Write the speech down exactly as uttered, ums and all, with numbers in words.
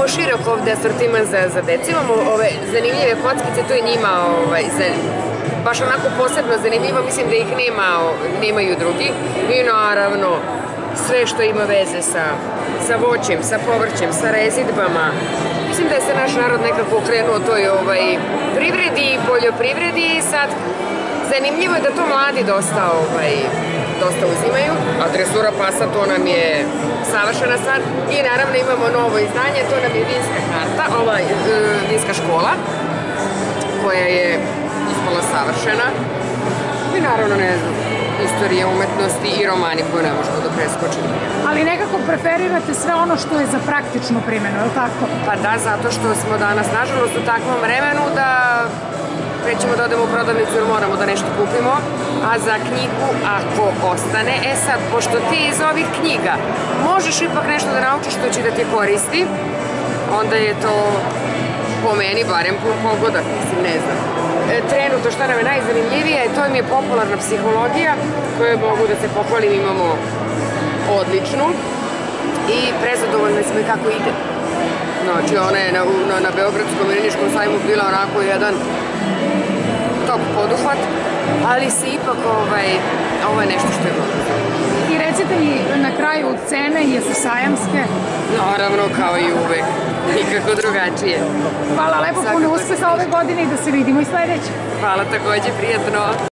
imamo širok ovde asortiman za decu, imamo ove zanimljive kockice, to je njima baš onako posebno zanimljivo, mislim da ih nemaju drugi. I naravno, sve što ima veze sa voćem, sa povrćem, sa rezidbama. Mislim da je se naš narod nekako okrenuo toj privredi i poljoprivredi i sad zanimljivo je da to mladi dosta uzimaju, a dresura pasa to nam je savršena stvar i naravno imamo novo izdanje, to nam je vinska karta, ova vinska škola koja je ispala savršena i naravno ne znam, istorija umetnosti i romani koju ne možemo da preskočimo. Ali nekako preferirate sve ono što je za praktičnu primjenu, je li tako? Pa da, zato što smo danas nažalost u takvom vremenu da prećemo da odemo u prodavnicu jer moramo da nešto kupimo, a za knjigu ako ostane, e sad, pošto ti iz ovih knjiga možeš ipak nešto da naučiš što će da ti koristi, onda je to po meni barem pun pogodak, mislim, ne znam. Trenutno što nam je najzanimljivije, to im je popularna psihologija, koju mogu da se pohvalim, imamo odličnu i prezadovoljni smo i kako ide. Znači, ona je na Beogradskom i Niškom sajmu bila onako jedan top poduhvat, ali se ipak ovo je nešto što je mnogo. I recite mi na kraju cene, jesu sajamske? Naravno, kao i uvek. Nikako drugačije. Hvala lepo, puno uspeha ove godine i da se vidimo i sledeće. Hvala takođe, prijatno.